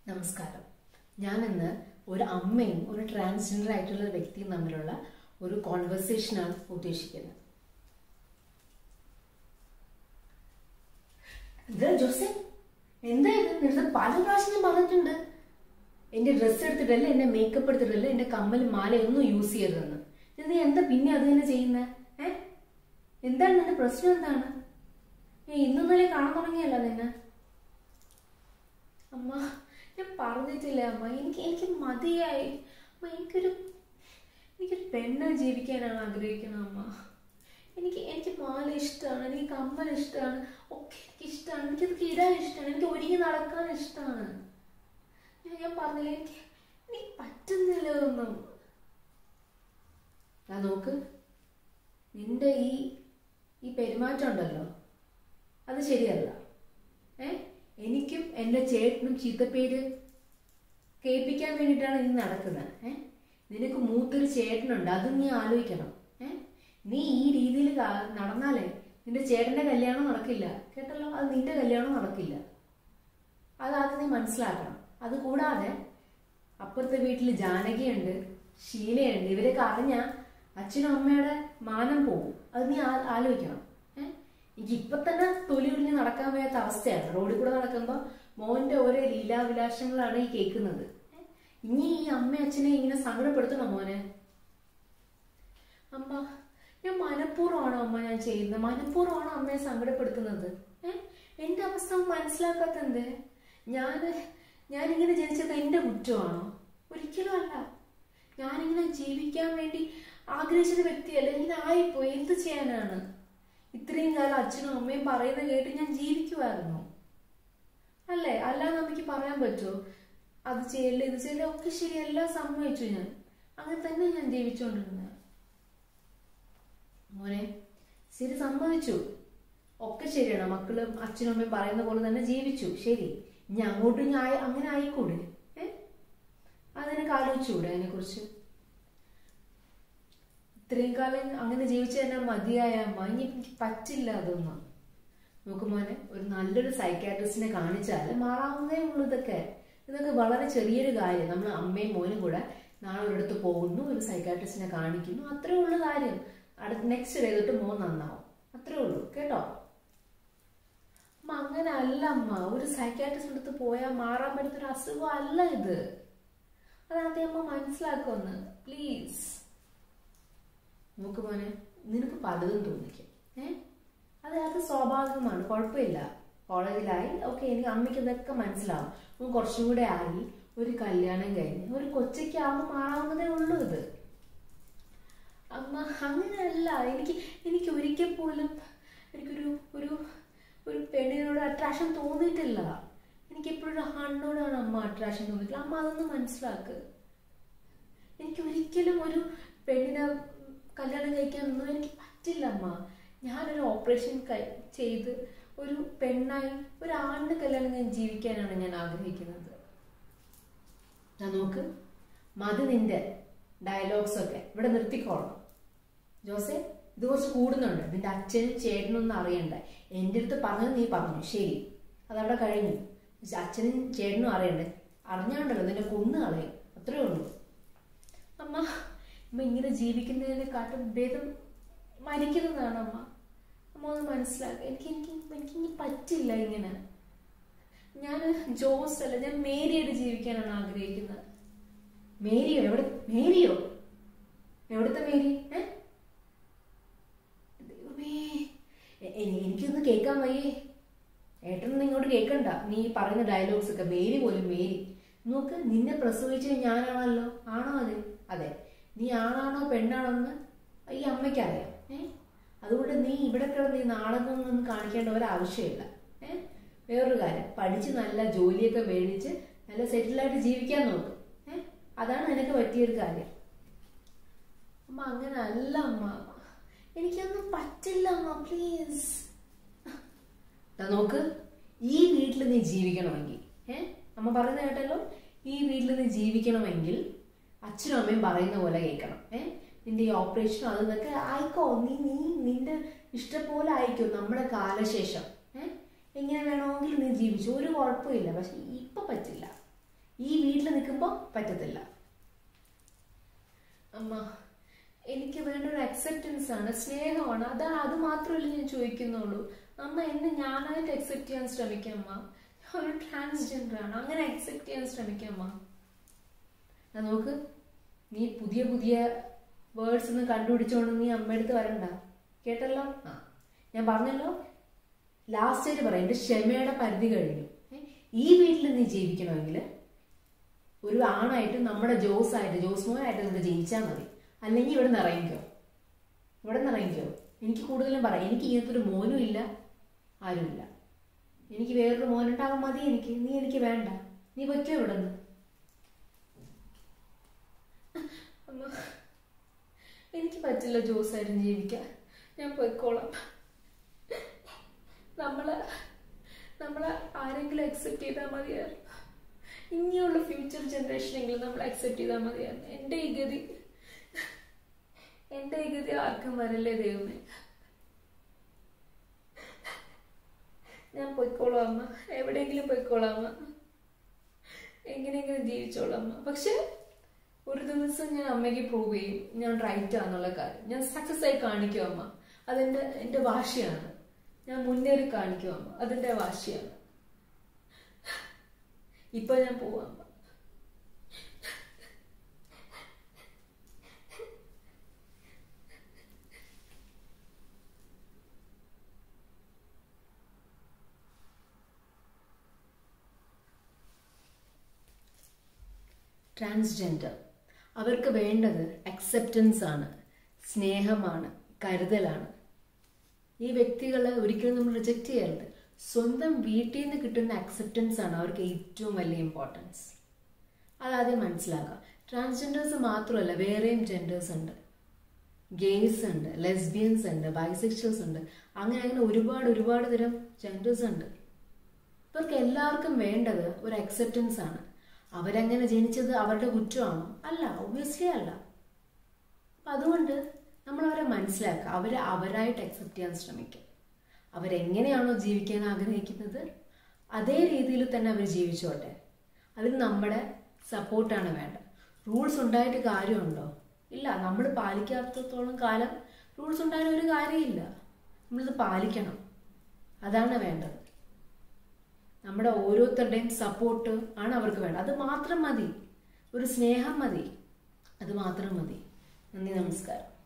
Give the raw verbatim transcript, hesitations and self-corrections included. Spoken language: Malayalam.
നമസ്കാരം. ഞാനിന്ന് ഒരു അമ്മയും ഒരു ട്രാൻസ്ജെൻഡർ ആയിട്ടുള്ള വ്യക്തിയും തമ്മിലുള്ള ഒരു കോൺവെർസേഷനാണ് ഉദ്ദേശിക്കുന്നത്. ജോസെ, എന്താ ഇത്? നിന്റെ പല പ്രാവശ്യം ഞാൻ പറഞ്ഞിട്ടുണ്ട്, എന്റെ ഡ്രസ്സ് എടുത്തിട്ടല്ല, എന്റെ മേക്കപ്പ് എടുത്തിട്ടല്ല, എന്റെ കമ്മൽ മാല ഒന്നും യൂസ് ചെയ്തതെന്ന്. നീ എന്താ പിന്നെ അത് തന്നെ ചെയ്യുന്നത്? ഏ എന്താണ് നിന്റെ പ്രശ്നം? എന്താണ്? ഇന്നലെ കാണാൻ തുടങ്ങിയല്ല നിന്നെ? അമ്മ, ഞാൻ പറഞ്ഞിട്ടില്ല അമ്മ, എനിക്ക് എനിക്ക് മതിയായി അമ്മ. എനിക്കൊരു എനിക്കൊരു പെണ്ണ ജീവിക്കാനാണ് ആഗ്രഹിക്കുന്നത് അമ്മ. എനിക്ക് എനിക്ക് മാല ഇഷ്ടമാണ്, എനിക്ക് കമ്മൽ ഇഷ്ടമാണ്, ഒക്കെ എനിക്ക് ഇഷ്ടമാണ്, എനിക്കതൊക്കെ ഇടാൻ ഇഷ്ടമാണ്, എനിക്ക് ഒരുങ്ങി നടക്കാൻ ഇഷ്ടമാണ്. ഞാൻ പറഞ്ഞില്ല, എനിക്ക് എനിക്ക് പറ്റുന്നില്ല ഒന്നും. ഞാൻ നോക്ക്, നിന്റെ ഈ ഈ പെരുമാറ്റം ഉണ്ടല്ലോ, അത് ശരിയല്ല. ഏ എനിക്കും എൻ്റെ ചേട്ടനും ചീത്തപ്പേര് കേൾപ്പിക്കാൻ വേണ്ടിയിട്ടാണ് നീ നടക്കുന്നത്. ഏ നിനക്ക് മൂത്തൊരു ചേട്ടനുണ്ട്, അത് നീ ആലോചിക്കണം. ഏ നീ ഈ രീതിയിൽ നടന്നാലേ നിന്റെ ചേട്ടൻ്റെ കല്യാണം നടക്കില്ല, കേട്ടല്ലോ? അത് നിന്റെ കല്യാണം നടക്കില്ല. അതാദ്യം നീ മനസ്സിലാക്കണം. അതുകൂടാതെ അപ്പുറത്തെ വീട്ടിൽ ജാനകിയുണ്ട്, ഷീലയുണ്ട്. ഇവരൊക്കെ അറിഞ്ഞാൽ അച്ഛനും അമ്മയുടെ മാനം പോകും. അത് നീ ആലോചിക്കണം. ഏഹ് എനിക്ക് ഇപ്പൊ തന്നെ തൊലി ഉരിഞ്ഞ് നടക്കാൻ വയ്യാത്ത അവസ്ഥയാണ്. റോഡിൽ കൂടെ നടക്കുമ്പോൾ മോന്റെ ഓരോ ലീലാവിലാസങ്ങളാണ് ഈ കേൾക്കുന്നത്. ഇനി ഈ അമ്മ അച്ഛനെ ഇങ്ങനെ സങ്കടപ്പെടുത്തണോ മോനെ? അമ്മ, ഞാൻ മനഃപൂർവ്വമാണോ അമ്മ ഞാൻ ചെയ്യുന്നത്? മനഃപൂർവ്വമാണോ അമ്മയെ സങ്കടപ്പെടുത്തുന്നത്? ഏഹ് എന്റെ അവസ്ഥ മനസ്സിലാക്കാത്ത എന്തേ? ഞാൻ ഞാനിങ്ങനെ ജനിച്ചത് എന്റെ കുറ്റമാണോ? ഒരിക്കലും അല്ല. ഞാനിങ്ങനെ ജീവിക്കാൻ വേണ്ടി ആഗ്രഹിച്ചൊരു വ്യക്തിയല്ല, ഇങ്ങനെ ആയിപ്പോയി. എന്ത് ചെയ്യാനാണ്? ഇത്രയും കാലം അച്ഛനും അമ്മയും പറയുന്നത് കേട്ട് ഞാൻ ജീവിക്കുമായിരുന്നു അല്ലേ? അല്ലാതെ നമുക്ക് പറയാൻ പറ്റുമോ? അത് ചെയ്യല്ലേ, ഇത് ചെയ്യല്ലേ, ഒക്കെ ശരി, എല്ലാം സമ്മതിച്ചു. ഞാൻ അങ്ങനെ തന്നെ ഞാൻ ജീവിച്ചുകൊണ്ടിരുന്നത് മോനെ. ശരി, സമ്മതിച്ചു, ഒക്കെ ശരിയാണ്. മക്കളും അച്ഛനും അമ്മയും പറയുന്ന പോലെ തന്നെ ജീവിച്ചു, ശരി. ഇനി അങ്ങോട്ടും ഞാൻ അങ്ങനെ ആയിക്കൂടെ? ഏ അതെനിക്ക് ആലോചിച്ചുകൂടെ അതിനെ കുറിച്ച്? ഇത്രയും കാലം അങ്ങനെ ജീവിച്ചു തന്നെ മതിയായ അമ്മ. ഇനി എനിക്ക് പറ്റില്ല അതൊന്നും. നോക്കുമോനെ, ഒരു നല്ലൊരു സൈക്കാട്രിസ്റ്റിനെ കാണിച്ചാൽ മാറാവുന്നതേ ഉള്ളൂ. ഇതൊക്കെ ഇതൊക്കെ വളരെ ചെറിയൊരു കാര്യം. നമ്മൾ അമ്മയും മോനും കൂടെ നാളെ ഒരിടത്ത് പോകുന്നു, ഒരു സൈക്കാട്രിസ്റ്റിനെ കാണിക്കുന്നു, അത്രേ ഉള്ളു കാര്യം. അടുത്ത നെക്സ്റ്റ് ഡേ തൊട്ട് മോൻ നന്നാവും, അത്രേ ഉള്ളൂ, കേട്ടോ? അമ്മ, അങ്ങനെ അല്ല അമ്മ. ഒരു സൈക്കാട്രിസ്റ്റ് അടുത്ത് പോയാൽ മാറാൻ പറ്റുന്നൊരു അസുഖം അല്ല ഇത്. അതാദ്യം അമ്മ മനസ്സിലാക്കുമെന്ന്, പ്ലീസ്. നോക്ക് മോനെ, നിനക്ക് പലതും തോന്നിക്കും. ഏഹ് അത് അത് സ്വാഭാവികമാണ്, കുഴപ്പമില്ല. കോളേജിലായി, ഓക്കെ, എനിക്ക് അമ്മയ്ക്ക് ഇതൊക്കെ മനസ്സിലാവും. നമുക്ക് കുറച്ചും കൂടെ ആയി, ഒരു കല്യാണം കഴിഞ്ഞ് ഒരു കൊച്ചയ്ക്ക് ആവുമ്പോൾ മാറാവുന്നതേ ഉള്ളൂ ഇത്. അമ്മ, അങ്ങനെയല്ല. എനിക്ക് എനിക്ക് ഒരിക്കൽ പോലും എനിക്കൊരു ഒരു ഒരു പെണ്ണിനോട് അട്രാക്ഷൻ തോന്നിയിട്ടില്ല. എനിക്ക് എപ്പോഴും ആണിനോടാണ് അമ്മ അട്രാക്ഷൻ തോന്നിയിട്ടില്ല. അമ്മ അതൊന്നും മനസ്സിലാക്ക്. എനിക്ക് ഒരിക്കലും ഒരു പെണ്ണിനെ കല്യാണം കഴിക്കാനൊന്നും എനിക്ക് പറ്റില്ല അമ്മ. ഞാനൊരു ഓപ്പറേഷൻ ചെയ്ത് ഒരു പെണ്ണായി ഒരു ആണിനെ കല്യാണം കഴിഞ്ഞ് ജീവിക്കാനാണ് ഞാൻ ആഗ്രഹിക്കുന്നത്. ഞാൻ നോക്ക്, മതി നിന്റെ ഡയലോഗ്സ് ഒക്കെ ഇവിടെ നിർത്തിക്കോളണം. ജോസെ, ഇത് കുറച്ച് കൂടുന്നുണ്ട്. നിന്റെ അച്ഛനും ചേട്ടനും ഒന്നും അറിയണ്ട. എൻ്റെ അടുത്ത് പറഞ്ഞത് നീ പറഞ്ഞു, ശരി, അതവിടെ കഴിഞ്ഞു. അച്ഛനും ചേട്ടനും അറിയണ്ടേ? അറിഞ്ഞാണ്ടല്ലോ നിന്നെ കൊന്നു കളയും, അത്രേ ഉള്ളൂ. അമ്മ, അമ്മ ഇങ്ങനെ ജീവിക്കുന്നതിനെക്കാട്ടും ഭേദം മരിക്കുന്നതാണ് അമ്മ. അമ്മ ഒന്ന് മനസ്സിലാക്കുക. എനിക്ക് എനിക്ക് എനിക്കിനി പറ്റില്ല ഇങ്ങനെ. ഞാൻ ജോസ് അല്ല, ഞാൻ മേരിയായിട്ട് ജീവിക്കാനാണ് ആഗ്രഹിക്കുന്നത്. മേരിയോ? എവിടെ മേരിയോ? എവിടുത്തെ മേരി? ഏ ദൈവമേ, എനിക്കൊന്ന് കേൾക്കാൻ വയ്യേ. ഏട്ടനൊന്നും ഇങ്ങോട്ട് കേൾക്കണ്ട. നീ പറയുന്ന ഡയലോഗ്സ് ഒക്കെ. മേരി പോലും മേരി. നോക്ക്, നിന്നെ പ്രസവിച്ചത് ഞാനാണല്ലോ. ആണോ? അതെ അതെ. നീ ആണാണോ പെണ്ണാണോ എന്ന് ഈ അമ്മയ്ക്കറിയാം. ഏഹ് അതുകൊണ്ട് നീ ഇവിടെ കിടന്ന് ഈ നാടകമൊന്നും കാണിക്കേണ്ട ഒരാവശ്യമില്ല. ഏഹ് വേറൊരു കാര്യം, പഠിച്ച് നല്ല ജോലിയൊക്കെ മേടിച്ച് നല്ല സെറ്റിലായിട്ട് ജീവിക്കാൻ നോക്കും. ഏഹ് അതാണ് നിനക്ക് പറ്റിയൊരു കാര്യം. അമ്മ, അങ്ങനെ അല്ല അമ്മ. എനിക്കൊന്നും പറ്റില്ല അമ്മ, പ്ലീസ്. നോക്ക്, ഈ വീട്ടിൽ നീ ജീവിക്കണമെങ്കിൽ, ഏഹ് അമ്മ പറയുന്നത് കേട്ടല്ലോ, ഈ വീട്ടിൽ നീ ജീവിക്കണമെങ്കിൽ അച്ഛനും അമ്മയും പറയുന്ന പോലെ കേൾക്കണം. ഏഹ് നിന്റെ ഈ ഓപ്പറേഷനും അതൊക്കെ ആയിക്കോ, നീ നീ നിന്റെ ഇഷ്ടംപോലെ ആയിക്കോ നമ്മുടെ കാലശേഷം. ഏഹ് എങ്ങനെ വേണമെങ്കിലും നീ ജീവിച്ചു, ഒരു കുഴപ്പമില്ല. പക്ഷെ ഇപ്പൊ പറ്റില്ല. ഈ വീട്ടിൽ നിൽക്കുമ്പോൾ പറ്റത്തില്ല. അമ്മ, എനിക്ക് വേണ്ട ഒരു അക്സെപ്റ്റൻസ് ആണ്, സ്നേഹമാണ്. അതാ അത് മാത്രമല്ല ഞാൻ ചോദിക്കുന്നുള്ളൂ. അമ്മ എന്നെ ഞാനായിട്ട് അക്സെപ്റ്റ് ചെയ്യാൻ ശ്രമിക്കാം അമ്മ. ഒരു ട്രാൻസ്ജെൻഡർ ആണ്, അങ്ങനെ അക്സെപ്റ്റ് ചെയ്യാൻ ശ്രമിക്കാം അമ്മ. നോക്ക്, നീ പുതിയ പുതിയ വേർഡ്സ് ഒന്നും കണ്ടുപിടിച്ചോണ്ട് നീ അമ്മയടുത്ത് വരണ്ട, കേട്ടല്ലോ? ആ, ഞാൻ പറഞ്ഞല്ലോ, ലാസ്റ്റ് ആയിട്ട് പറയാം, എന്റെ ക്ഷമയുടെ പരിധി കഴിഞ്ഞു. ഈ വീട്ടിൽ നീ ജീവിക്കണമെങ്കിൽ ഒരു ആണായിട്ട് നമ്മുടെ ജോസായിട്ട് ജോസ്മോനായിട്ട് നിന്ന് ജയിച്ചാൽ മതി. അല്ലെങ്കിൽ ഇവിടെ നിന്ന് ഇറങ്ങിക്കോ, ഇവിടെ നിന്ന് ഇറങ്ങിക്കോ. എനിക്ക് കൂടുതലും പറയാം, എനിക്ക് ഇങ്ങനത്തെ ഒരു മോനും ഇല്ല, ആരുമില്ല. എനിക്ക് വേറൊരു മോനുണ്ടാവാൻ മതി എനിക്ക്. നീ എനിക്ക് വേണ്ട, നീ വയ്ക്കോ ഇവിടെ നിന്ന്. അമ്മ, എനിക്ക് പറ്റില്ല ജോസായിട്ട് ജീവിക്കാൻ, ഞാൻ പോയിക്കോളാം. നമ്മളെ നമ്മളെ ആരെങ്കിലും അക്സെപ്റ്റ് ചെയ്താൽ മതിയായിരുന്നു. ഇനിയുള്ള ഫ്യൂച്ചർ ജനറേഷനെങ്കിലും നമ്മൾ അക്സെപ്റ്റ് ചെയ്താൽ മതിയായിരുന്നു. എൻ്റെ ഈ ഗതി എൻ്റെ ഈ ഗതി ആർക്കും വരല്ലേ ദൈവമേ. ഞാൻ പൊയ്ക്കോളാം അമ്മ, എവിടെയെങ്കിലും പൊയ്ക്കോളാം അമ്മ, എങ്ങനെയെങ്കിലും ജീവിച്ചോളാം അമ്മ. പക്ഷെ ഒരു ദിവസം ഞാൻ അമ്മയ്ക്ക് പ്രൂവ് ചെയ്യും ഞാൻ റൈറ്റ് ആണെന്നുള്ള കാര്യം. ഞാൻ സക്സസ് ആയി കാണിക്കും അമ്മ, അതെന്റെ എന്റെ വാശിയാണ്. ഞാൻ മുന്നേറി കാണിക്കും അമ്മ, അതെന്റെ വാശിയാണ്. ഇപ്പൊ ഞാൻ പോവാം അമ്മ. ട്രാൻസ്ജെൻഡർ അവർക്ക് വേണ്ടത് അക്സെപ്റ്റൻസ് ആണ്, സ്നേഹമാണ്, കരുതലാണ്. ഈ വ്യക്തികളെ ഒരിക്കലും നമ്മൾ റിജക്റ്റ് ചെയ്യരുത്. സ്വന്തം വീട്ടിൽ നിന്ന് കിട്ടുന്ന അക്സെപ്റ്റൻസ് ആണ് അവർക്ക് ഏറ്റവും വലിയ ഇമ്പോർട്ടൻസ്. അതാദ്യം മനസ്സിലാക്കുക. ട്രാൻസ്ജെൻഡേഴ്സ് മാത്രമല്ല, വേറെയും ജെൻഡേഴ്സ് ഉണ്ട്. ഗെയ്സ് ഉണ്ട്, ലെസ്ബിയൻസ് ഉണ്ട്, ബൈസെക്ഷൽസ് ഉണ്ട്. അങ്ങനെ അങ്ങനെ ഒരുപാട് ഒരുപാട് തരം ജെൻഡേഴ്സ് ഉണ്ട്. ഇവർക്ക് എല്ലാവർക്കും വേണ്ടത് ഒരു അക്സെപ്റ്റൻസ് ആണ്. അവരങ്ങനെ ജനിച്ചത് അവരുടെ കുറ്റമാണോ? അല്ല, ഒബ്വിയസ്ലി അല്ല. അപ്പം അതുകൊണ്ട് നമ്മൾ അവരെ മനസ്സിലാക്കുക, അവരെ അവരായിട്ട് അക്സെപ്റ്റ് ചെയ്യാൻ ശ്രമിക്കുക. അവരെങ്ങനെയാണോ ജീവിക്കാൻ ആഗ്രഹിക്കുന്നത് അതേ രീതിയിൽ തന്നെ അവർ ജീവിച്ചോട്ടെ. അതിന് നമ്മുടെ സപ്പോർട്ടാണ് വേണ്ടത്. റൂൾസ് ഉണ്ടായിട്ട് കാര്യമുണ്ടോ? ഇല്ല. നമ്മൾ പാലിക്കാത്തത്തോളം കാലം റൂൾസ് ഉണ്ടായാലും ഒരു കാര്യമില്ല. നമ്മളിത് പാലിക്കണം, അതാണ് വേണ്ടത്. നമ്മുടെ ഓരോരുത്തരുടെയും സപ്പോർട്ട് ആണ് അവർക്ക് വേണ്ടത്. അത് മാത്രം മതി, ഒരു സ്നേഹം മതി, അത് മാത്രം മതി. നന്ദി, നമസ്കാരം.